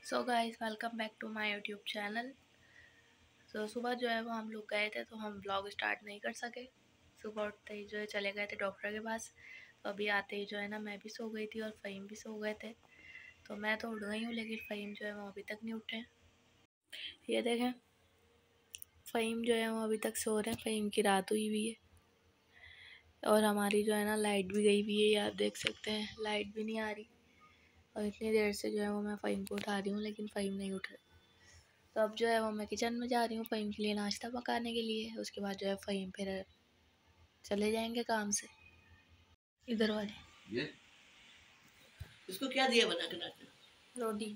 So guys welcome back to my YouTube channel. सुबह जो है वो हम लोग गए थे तो हम ब्लॉग स्टार्ट नहीं कर सके। सुबह उठते ही जो है चले गए थे डॉक्टर के पास। तो अभी आते ही जो है ना मैं भी सो गई थी और फ़हीम भी सो गए थे। तो मैं तो उठ गई हूँ लेकिन फ़हीम जो है वो अभी तक नहीं उठे। ये देखें फ़हीम जो है वो अभी तक सो रहे हैं। फ़हीम की रात हुई हुई है और हमारी जो है ना लाइट भी गई हुई है। ये आप देख सकते हैं लाइट भी नहीं आ रही और इतनी देर से जो है वो मैं फ़हीम को उठा रही हूँ लेकिन फ़हीम नहीं उठ रहे। तो अब जो है वो मैं किचन में जा रही हूँ फ़हीम के लिए नाश्ता पकाने के लिए। उसके बाद जो है फ़हीम फिर चले जाएंगे काम से। इधर वाले ये इसको क्या दिया बना के नाश्ते? रोटी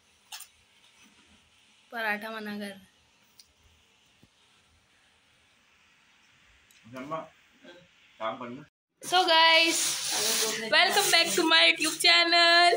पराठा मना कर। काम करना। So guys welcome back to my YouTube channel.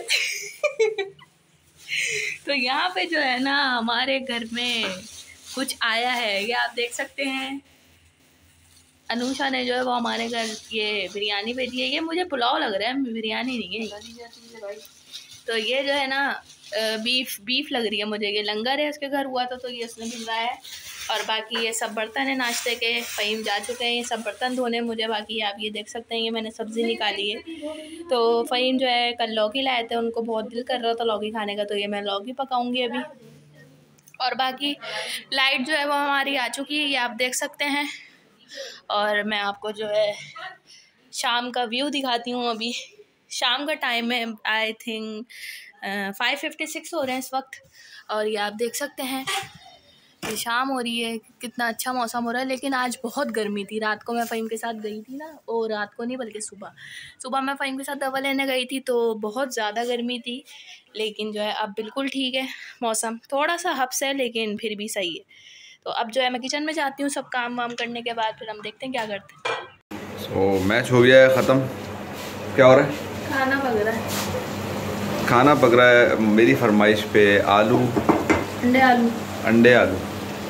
तो यहाँ पे जो है ना हमारे घर में कुछ आया है, ये आप देख सकते हैं। अनुषा ने जो है वो हमारे घर ये बिरयानी भेजी है। ये मुझे पुलाव लग रहा है, बिरयानी नहीं है। तो ये जो है ना बीफ लग रही है मुझे। ये लंगर है, उसके घर हुआ था तो ये उसने भिजवाया है। और बाकी ये सब बर्तन है नाश्ते के। फ़हीम जा चुके हैं ये सब बर्तन धोने मुझे। बाकी आप ये देख सकते हैं ये मैंने सब्ज़ी निकाली है। तो फ़हीम जो है कल लौकी लाए थे, उनको बहुत दिल कर रहा था लौकी खाने का, तो ये मैं लौकी पकाऊंगी अभी। और बाकी लाइट जो है वो हमारी आ चुकी है, ये आप देख सकते हैं। और मैं आपको जो है शाम का व्यू दिखाती हूँ। अभी शाम का टाइम है, आई थिंक 5:56 हो रहे हैं इस वक्त। और ये आप देख सकते हैं कि शाम हो रही है, कितना अच्छा मौसम हो रहा है। लेकिन आज बहुत गर्मी थी। रात को मैं फ़हीम के साथ गई थी ना, और रात को नहीं बल्कि सुबह मैं फ़हीम के साथ दवा लेने गई थी तो बहुत ज़्यादा गर्मी थी। लेकिन जो है अब बिल्कुल ठीक है मौसम, थोड़ा सा हब्स है लेकिन फिर भी सही है। तो अब जो है मैं किचन में जाती हूँ, सब काम वाम करने के बाद फिर हम देखते हैं क्या करते हैं। मैच हो गया है ख़त्म। क्या हो रहा है? खाना पक रहा है। खाना पक रहा है मेरी फरमाइश पे। आलू अंडे आलू।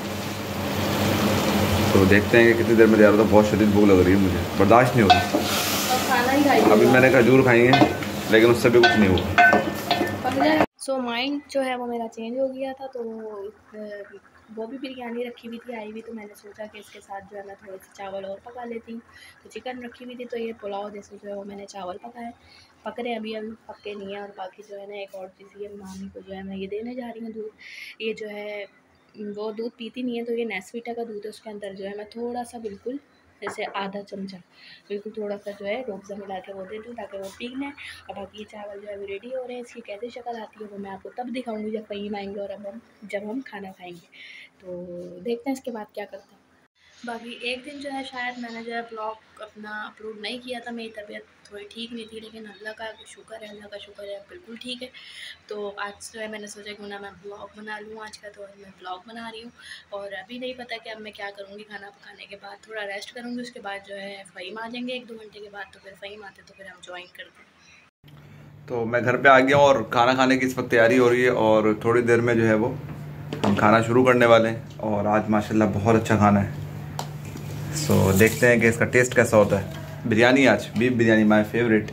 तो देखते हैं कि कितनी देर में तैयार होता है। बहुत शदीद भूख लग रही है मुझे, बर्दाश्त नहीं हो रही। खाना ही खाइए। अभी मैंने खजूर खाई है लेकिन उससे भी कुछ नहीं हुआ। सो माइंड जो है वो मेरा चेंज हो गया था। तो वो भी बिरयानी रखी हुई थी आई हुई, तो मैंने सोचा कि इसके साथ जो है मैं थोड़े से चावल और पका लेती हूँ। तो चिकन रखी हुई थी तो ये पुलाव जैसे जो है वो मैंने चावल पकाए, पक रहे अभी पक्के नहीं है। और बाकी जो है ना एक और चीज़, ये मामी को जो है मैं ये देने जा रही हूँ दूध। ये जो है वो दूध पीती नहीं है, तो ये नेस्वीटा का दूध है, उसके अंदर जो है मैं थोड़ा सा बिल्कुल जैसे आधा चमचा बिल्कुल थोड़ा सा जो है रूअफ़ज़ा मिला के वो दे दूँ ताकि वो पी लें। और बाकी चावल जो है अभी रेडी हो रहे हैं। इसकी कैसी शक्ल आती है वो मैं आपको तब दिखाऊंगी जब फ़हीम आएंगे और जब हम खाना खाएंगे। तो देखते हैं इसके बाद क्या करते हैं। बाकी एक दिन जो है शायद मैंने जो है ब्लॉग अपना अपलोड नहीं किया था। मेरी तबीयत थोड़ी ठीक नहीं थी, लेकिन अल्लाह का शुक्र है बिल्कुल ठीक है। तो आज जो है मैंने सोचा क्यों ना मैं ब्लॉग बना लूँ आज का। तो आज मैं ब्लॉग बना रही हूँ और अभी नहीं पता कि अब मैं क्या करूँगी। खाना पकाने के बाद थोड़ा रेस्ट करूँगी, उसके बाद जो है फ़हीम आ जाएंगे 1-2 घंटे के बाद। तो फिर फ़हीम आते तो फिर हम ज्वाइन करते हैं। तो मैं घर पे आ गया हूँ और खाना खाने की इस वक्त तैयारी हो रही है और थोड़ी देर में जो है वो हम खाना शुरू करने वाले हैं। और आज माशाल्लाह बहुत अच्छा खाना है। सो देखते हैं कि इसका टेस्ट कैसा होता है। बिरयानी, आज beef biryani my favourite.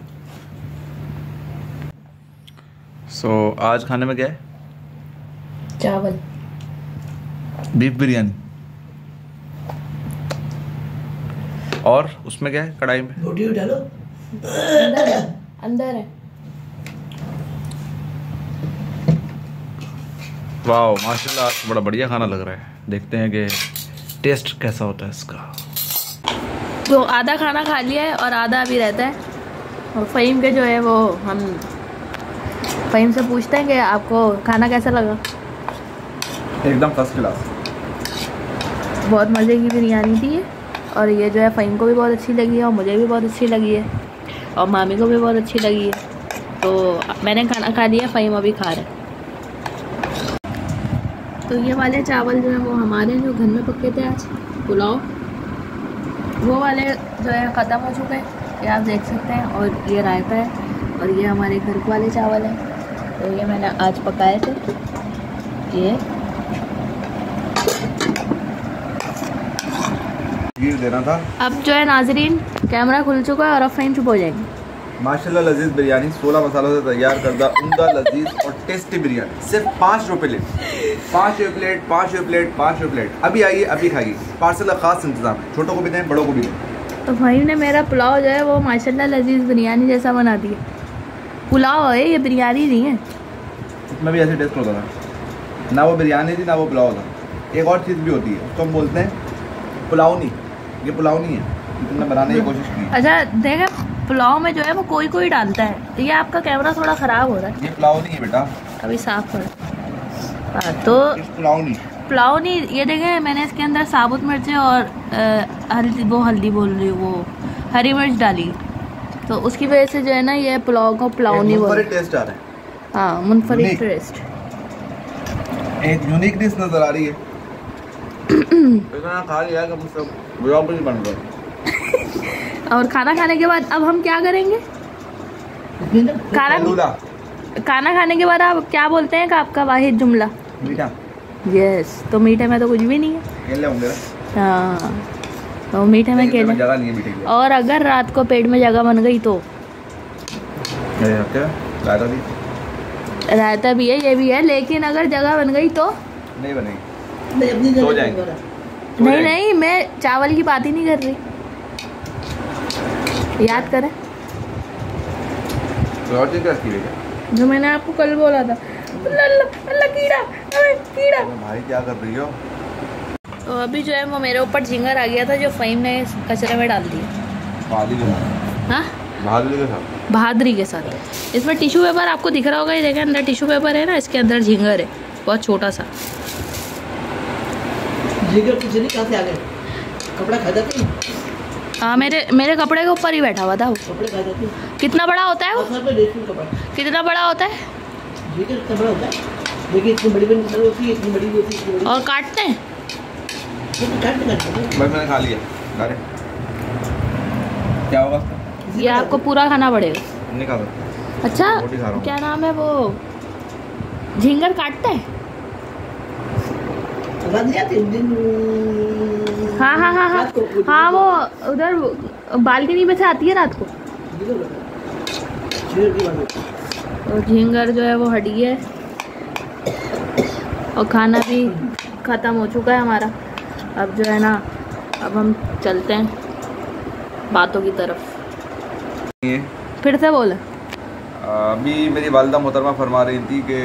So आज खाने में क्या है? चावल, बीफ बिरयानी। और उसमें क्या है कढ़ाई में? रोटी डालो। अंदर है। वाह माशाल्लाह, आज बड़ा बढ़िया खाना लग रहा है। देखते हैं कि टेस्ट कैसा होता है इसका। तो आधा खाना खा लिया है और आधा अभी रहता है। और फ़हीम के जो है वो हम फ़हीम से पूछते हैं कि आपको खाना कैसा लगा। एकदम फर्स्ट क्लास। बहुत मज़े की बिरयानी थी और ये जो है फ़हीम को भी बहुत अच्छी लगी है और मुझे भी बहुत अच्छी लगी है और मामी को भी बहुत अच्छी लगी है। तो मैंने खाना खा लिया, फ़हीम अभी खा रहे हैं। तो ये वाले चावल जो है वो हमारे जो घर में पके थे आज पुलाव, वो वाले जो है ख़त्म हो चुके हैं, ये आप देख सकते हैं। और ये रायता है और ये हमारे घर वाले चावल हैं। तो ये मैंने आज पकाए थे। ये देना था। अब जो है नाजरीन कैमरा खुल चुका है और अब फ़हीम चुप हो जाएंगे। माशाल्लाह लजीज बिरयानी 16 मसालों से तैयार करदा उम्दा लजीज और टेस्टी बिरयानी सिर्फ 5 रुपये प्लेट। 5 रुपये प्लेट, 5 रुपये प्लेट, 5 रुपये प्लेट। अभी आइए, अभी खाइए। पार्सल का खास इंतजाम है, छोटों को भी दें, बड़ों को भी दें। तो भाई ने मेरा पुलाव जो है वो माशाल्लाह लजीज बिरयानी जैसा बना दिया। पुलाव है ये, बिरयानी नहीं है। इसमें भी ऐसे टेस्ट होता था, ना वो बिरयानी थी ना वो पुलाव था। एक और चीज़ भी होती है, उसको हम बोलते हैं पुलाव नहीं। ये पुलाव नहीं है, तुमने बनाने की कोशिश की। अच्छा देखे, पुलाव में जो है वो कोई कोई डालता है। ये आपका कैमरा थोड़ा ख़राब हो रहा है। ये पुलाव नहीं है बेटा, अभी साफ कर। तो पुलाव नहीं, पुलाव नहीं। ये देखें, मैंने इसके अंदर साबुत मिर्चें और हल्दी बोल रही हूँ, वो हरी मिर्च डाली। तो उसकी वजह से जो है ना ये पुलाव को पुलाव नहीं बोल। टेस्ट आ रहा है। हाँ, मुनफरिद टेस्ट, एक यूनिक डिश नजर आ रही है। इतना खा लिया कि मुझसे ब्लॉग नहीं बन रहा। और खाना खाने के बाद अब हम क्या करेंगे? खाना खाने के बाद आप क्या बोलते हैं कि आपका वाहिद जुमला? मीठा। यस, तो मीठे में तो कुछ भी नहीं है। केले होंगे। हाँ, तो मीठे में केले। जगह नहीं है मीठे की। और अगर रात को पेट में जगह बन गई तो रायता भी है, ये भी है, लेकिन अगर जगह बन गई तो नहीं बनेगी, सो जाएंगे। नहीं, मैं चावल की बात ही नहीं कर रही। याद करें जो मैंने आपको कल बोला था। कीड़ा भाई क्या कर रही हो? तो अभी जो है वो मेरे ऊपर झिंगर आ गया था जो फ़हीम ने कचरे में डाल दिया। हाँ, बहादुरी के साथ। इसमें टिश्यू पेपर आपको दिख रहा होगा, ये देखें अंदर टिश्यू पेपर है ना, इसके अंदर झिंगर है, बहुत छोटा सा। झिंगर कुछ नहीं, कहाँ से आ गए? कपड़ा खा जाते हैं। हाँ, मेरे कपड़े के ऊपर ही बैठा हुआ था वो। कपड़े खा जाते हैं। कितना बड़ा होता है वो? कपड़ा कितना बड़ा होता है? झिंगर कितना बड़ा होता है? देखिए इतनी बड़ी बड़ी होती है, इतनी बड़ी होती है। और काटते हैं? मैंने खा लिया। अरे क्या होगा? ये आपको पूरा खाना पड़ेगा। नहीं खा सकते। अच्छा, क्या नाम है वो, झिंगर काटते हैं? हाँ, वो उधर बालकनी में से आती है रात को। तो झिंगर जो है वो हटी है और खाना भी ख़त्म हो चुका है हमारा। अब जो है ना, अब हम चलते हैं बातों की तरफ। फिर से बोले। अभी मेरी वालिदा मोहतरमा फरमा रही थी कि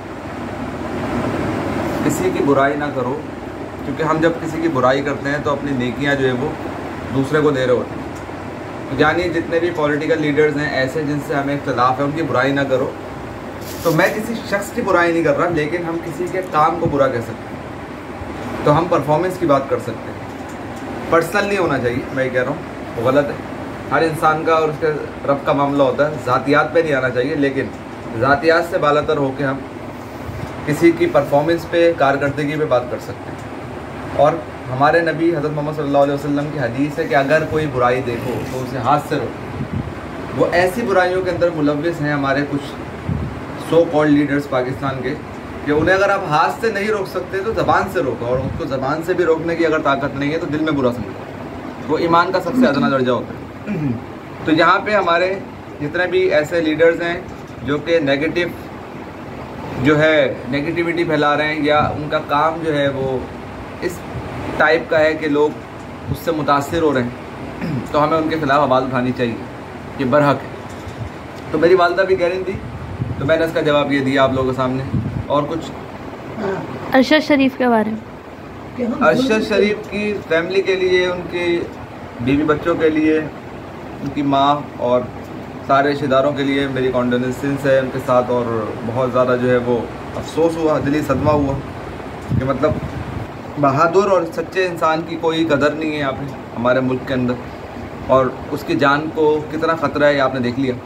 किसी की बुराई ना करो, क्योंकि हम जब किसी की बुराई करते हैं तो अपनी नेकियां जो है वो दूसरे को दे रहे होते हैं। यानी जितने भी पॉलिटिकल लीडर्स हैं ऐसे जिनसे हमें इख्तिलाफ है, उनकी बुराई ना करो। तो मैं किसी शख्स की बुराई नहीं कर रहा, लेकिन हम किसी के काम को बुरा कह सकते हैं। तो हम परफॉर्मेंस की बात कर सकते हैं। पर्सनल नहीं होना चाहिए, मैं कह रहा हूँ, वो गलत है। हर इंसान का और उसके रब का मामला होता है, ज़ातियात पे नहीं आना चाहिए, लेकिन ज़ातियात से बालातर होकर हम किसी की परफॉर्मेंस पे, कारकर्दगी पे बात कर सकते हैं। और हमारे नबी हज़रत मोहम्मद सल्लल्लाहु अलैहि वसल्लम की हदीस है कि अगर कोई बुराई देखो तो उसे हाथ से रोको। वो ऐसी बुराइयों के अंदर मुलव्विस हैं हमारे कुछ सो कॉल्ड लीडर्स पाकिस्तान के, कि उन्हें अगर आप हाथ से नहीं रोक सकते तो ज़बान से रोको, और उसको ज़बान से भी रोकने की अगर ताकत नहीं है तो दिल में बुरा समझो। वो ईमान का सबसे अदना दर्जा होता है। तो यहाँ पे हमारे जितने भी ऐसे लीडर्स हैं जो कि नेगेटिव जो है नेगेटिविटी फैला रहे हैं, या उनका काम जो है वो इस टाइप का है कि लोग उससे मुतासिर हो रहे हैं, तो हमें उनके खिलाफ आवाज़ उठानी चाहिए, ये बरहक है। तो मेरी वालिदा भी कह रही थी, तो मैंने इसका जवाब ये दिया आप लोगों के सामने। और कुछ अरशद शरीफ के बारे में। अरशद शरीफ की फैमिली के लिए, उनकी बीवी बच्चों के लिए, उनकी माँ और सारे रिश्तेदारों के लिए मेरी कॉन्डोलेंसेस है उनके साथ। और बहुत ज़्यादा जो है वो अफसोस हुआ, दिली सदमा हुआ कि मतलब बहादुर और सच्चे इंसान की कोई कदर नहीं है यहाँ पे हमारे मुल्क के अंदर, और उसकी जान को कितना ख़तरा है ये आपने देख लिया।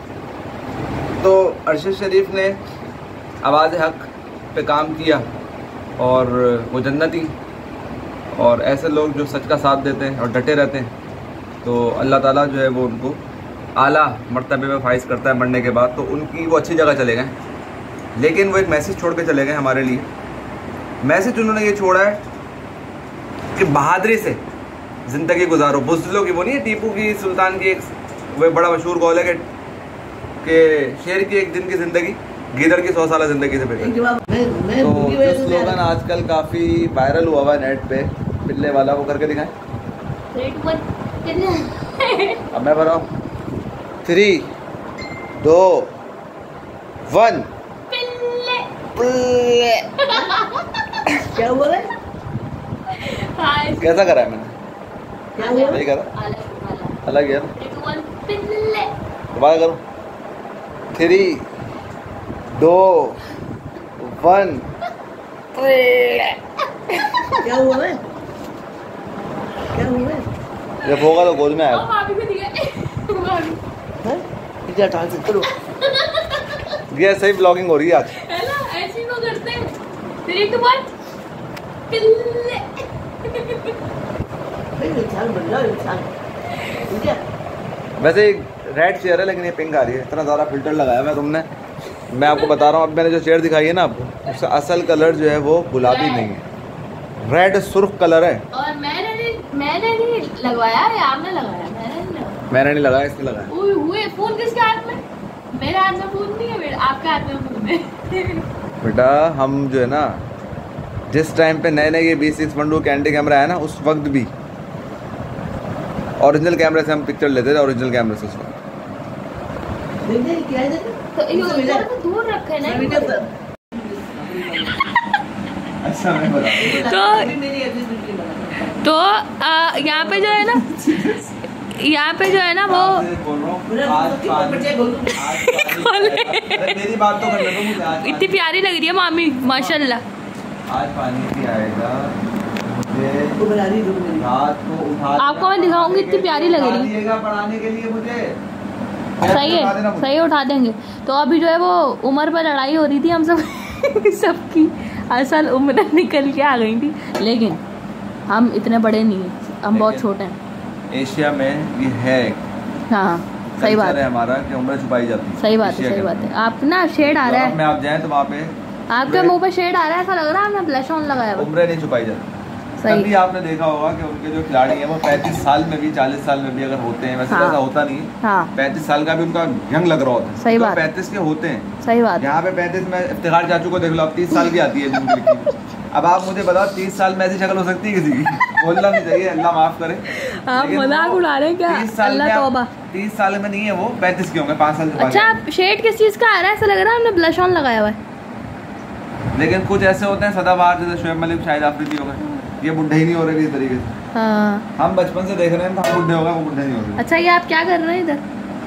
तो अरशद शरीफ ने आवाज़ हक पे काम किया और वो जन्नती, और ऐसे लोग जो सच का साथ देते हैं और डटे रहते हैं, तो अल्लाह ताला जो है वो उनको आला मर्तबे में फाइज करता है मरने के बाद। तो उनकी वो अच्छी जगह चले गए, लेकिन वो एक मैसेज छोड़ के चले गए हमारे लिए। मैसेज उन्होंने ये छोड़ा है कि बहादुरी से ज़िंदगी गुजारो। बुज़दिलों की वो नहीं है, टीपू की, सुल्तान की एक वो बड़ा मशहूर कॉल है कि कि शेर की एक दिन की जिंदगी गीदड़ की 100 साल जिंदगी से बेहतर। तो जो स्लोगन आजकल काफी वायरल हुआ हुआ है नेट पे, पिल्ले वाला, वो करके दिखाएं। अब मैं बताऊं 3, 2, 1। क्या हुआ है? कैसा करा है मैंने? क्या हुआ? नहीं करा, अलग है ना। दोबारा करूं 3, 2, 1। क्या हुआ है? क्या हुआ है? जब होगा तो गोद में आएगा। इधर टाल से करो। ये सही ब्लॉगिंग हो रही है आज। है ना, ऐसे ही वो करते हैं। 3, 2, 1 पिल्ले। इंसान बन जाओ इंसान। ठीक है? वैसे रेड चेयर है लेकिन ये पिंक आ रही है, इतना ज़्यादा फिल्टर लगाया हुआ है तुमने। मैं आपको बता रहा हूँ, अब मैंने जो चेयर दिखाई है ना आपको, उसका असल कलर जो है वो गुलाबी नहीं है, रेड सुर्ख कलर है। और मैंने नहीं लगवाया, ये आपने लगाया, मैंने नहीं लगाया, इसने लगाया। हुए फोन किसके हाथ में? मेरे हाथ में फोन नहीं है, आपके हाथ में फोन है। बेटा हम जो है ना, जिस टाइम पे नए नए ये B612 कैंडी कैमरा है ना, उस वक्त भी ओरिजिनल कैमरे से हम पिक्चर लेते थे, ओरिजिनल कैमरे से। उस वक्त देखिए क्या है देखो। तो ये तो दूर रखे ना। अच्छा मैं बता। तो यहाँ पे जो है ना, यहाँ पे जो है ना वो मेरी बात तो कर ले मुझे। इतनी प्यारी लग रही है मामी, माशाल्लाह। आज पानी भी आएगा, रात को उठा आपको मैं दिखाऊंगी, इतनी प्यारी लग रही है। पढ़ाने के लिए मुझे सही है, सही है, उठा देंगे। तो अभी जो है वो उम्र पर लड़ाई हो रही थी हम सब सबकी असल उम्र निकल के आ गई थी, लेकिन हम इतने बड़े नहीं हैं, हम बहुत छोटे हैं। एशिया में ये है, हाँ सही बात है हमारा कि उम्र छुपाई जाती है। सही बात है, सही बात है। आप ना शेड आ रहा है, में आप जाएं तो वहाँ पे आपके मुंह पे शेड आ रहा है, ऐसा लग रहा है आपने ब्लश ऑन लगाया हुआ। उम्र नहीं छुपाई जाती। सही। तभी आपने देखा होगा कि उनके जो खिलाड़ी हैं वो 35 साल में भी, 40 साल में भी अगर होते हैं, वैसे ऐसा होता नहीं है। हाँ 35 साल का भी उनका यंग लग रहा होता है। सही तो बात। 35 के होते हैं। सही बात। यहाँ पे 35 में इफ्तिखार चाचू को देख लो, अब 30 साल की आती है जिंदगी। अब आप मुझे बताओ 30 साल में ऐसी शक्ल हो सकती है किसी की? बोलना नहीं चाहिए, अल्लाह माफ करे। आप मजाक उड़ा रहे हैं क्या? 30 तौबा। 30 साल में नहीं है वो, 35 के होंगे, 5 साल। अच्छा शेड किस चीज का आ रहा है? ऐसा लग रहा है हमने ब्लश ऑन लगाया हुआ है। लेकिन कुछ ऐसे होते हैं सदाबहार, जैसे शोएब मलिक, शाहिद आफरीदी हो गए, ये बुढ़े ही नहीं हो रहे इस तरीके से। हाँ हम बचपन से देख रहे हैं, हम बुढ़े हो गए, वो बुढ़े नहीं हो रहे। अच्छा ये आप क्या कर रहे हैं इधर?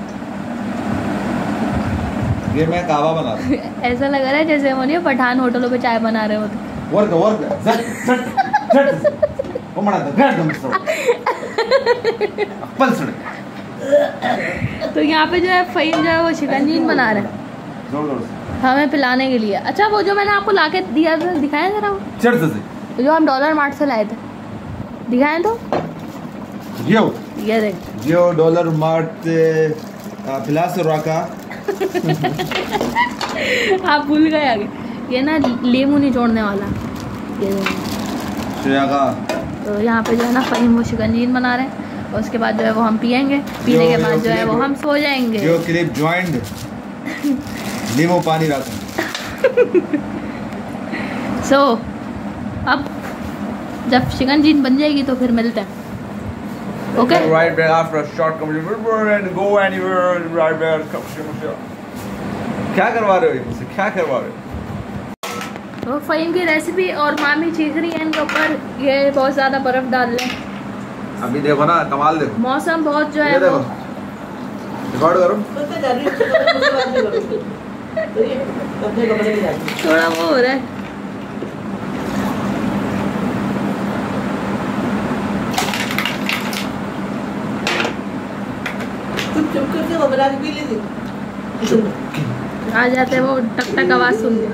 ये मैं कावा बना रहा हूँ। ऐसा लग रहा है जैसे वो नहीं पठान होटलों पे चाय बना रहे होते। तो यहाँ पे जो है फ़हीम जो है वो शिकंजीन बना रहे हैं हमें पिलाने के लिए। अच्छा वो जो मैंने आपको लाके दिया था, दिखाया जरा वो जो हम डॉलर मार्ट से लाए थे, दिखाएं तो। ये देख यो डॉलर मार्ट पिलास रखा। आप भूल गए आगे, ये ना लीमू निचोड़ने वाला ये। तो यहाँ पे जो है ना फ़हीम वो शिकंजीन बना रहे हैं, और उसके बाद जो है वो हम पियेंगे, पीने के बाद जो है वो हम सो जाएंगे। यो क्लिप ज्वाइंट नींबू पानी रखा। सो अब जब शिकंजीन बन जाएगी तो फिर मिलते हैं। Okay right back after a short commercial and go anywhere right back। क्या करवा रहे हो ये मुझसे, क्या करवा रहे हो? तो फ़हीम की रेसिपी और मामी चीख रही है इनके ऊपर, ये बहुत ज़्यादा बर्फ़ डाल लें। अभी देखो ना कमाल, देखो मौसम बहुत जो है वो रिकॉर्ड करो। थोड़ा वो हो रहा है। आ जाते हैं वो टक टक आवाज सुन के,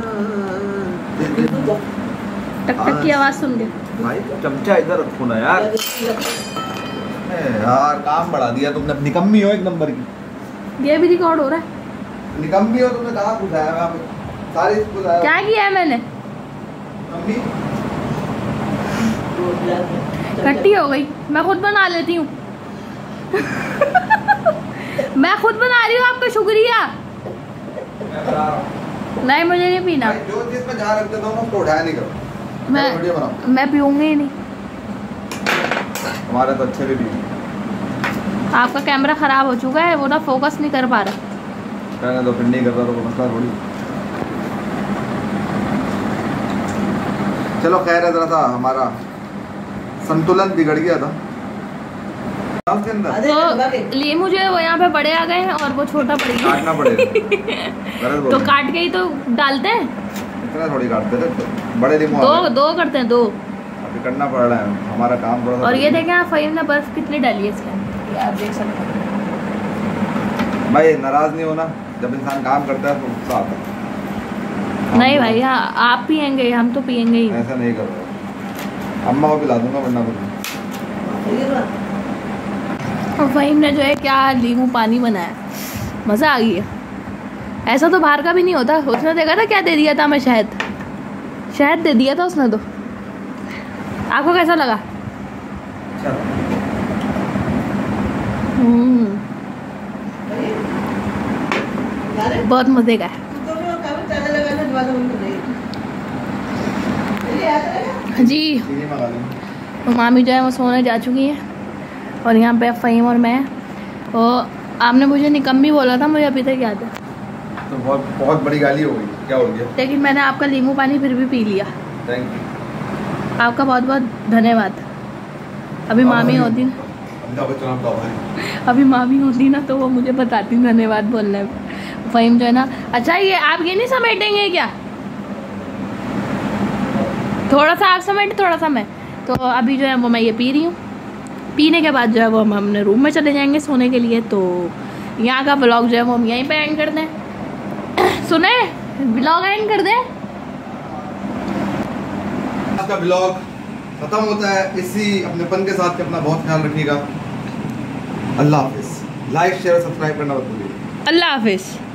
टक टक की आवाज सुन के। भाई चमचा इधर रखो ना यार। यार काम बढ़ा दिया तुमने, निकम्मी हो एक नंबर की। ये भी रिकॉर्ड हो रहा है। निकम्मी हो तुमने, कहाँ कुछ आया वहाँ पे सारी कुछ आया। क्या किया है मैंने? खट्टी हो गई, मैं खुद बना लेती हूँ। मैं खुद बना रही हूँ, आपका शुक्रिया। नहीं मुझे नहीं पीना। जो चीज में जहाँ रखते हो उसको उठाया नहीं करो। मैं पीऊंगी ही नहीं। हमारे तो अच्छे भी पी। आपका कैमरा खराब हो चुका है, वो ना फोकस नहीं कर पा रहा। कहने तो फिर नहीं कर रहा तो मसला थोड़ी। चलो खैर है, जरा सा हमारा संतुलन बिगड़ गया था के अंदर। तो लिए मुझे वो यहाँ पे बड़े आ गए हैं और वो छोटा पड़ गया। काटना पड़ेगा तो काट के ही तो डालते हैं। इतना थोड़ी काटते थे, बड़े लीमू दो करते हैं, दो अभी करना पड़ रहा है हमारा काम थोड़ा सा। और ये देखें आप, फहीम ने बर्फ कितनी डाली है इसके अंदर, आप देख सकते हैं। भाई नाराज नहीं होना, जब इंसान काम करता है तो गुस्सा आता है। नहीं भाई आप पियेंगे, हम तो पियेंगे ही। ऐसा नहीं कर रहा, अम्मा को पिला दूंगा वरना कुछ। और फहीम ने जो है क्या नींबू पानी बनाया, मज़ा आ गया। ऐसा तो बाहर का भी नहीं होता। उसने देखा था क्या दे दिया था, मैं शहद दे दिया था उसने। तो आपको कैसा लगा? बहुत मज़े का है जी। तो मामी जो है वो सोने जा चुकी है और यहाँ पे फहीम और मैं। और आपने मुझे निकम्मी बोला था, मुझे अभी तक याद है। तो बहुत बड़ी गाली हो गई, क्या हो गया? लेकिन मैंने आपका नींबू पानी फिर भी पी लिया। थैंक यू, आपका बहुत बहुत धन्यवाद। अभी मामी होती ना, अभी मामी होती ना तो वो मुझे बताती धन्यवाद बोलने में। फहीम जो है ना, अच्छा ये आप ये नहीं समेटेंगे क्या? थोड़ा सा आप समेटे, थोड़ा सा मैं। तो अभी जो है वो मैं ये पी रही हूँ। पीने के बाद जो है वो हम अपने रूम में चले जाएंगे सोने के लिए। तो यहाँ का ब्लॉग जो है वो हम यहीं पे एंड कर दें। सुने, ब्लॉग एंड कर दें। आज का ब्लॉग खत्म होता है इसी अपनेपन के साथ। अपना बहुत ख्याल रखिएगा। अल्लाह हाफिज़। लाइक शेयर सब्सक्राइब करना मत भूलिए। अल्लाह हाफिज़।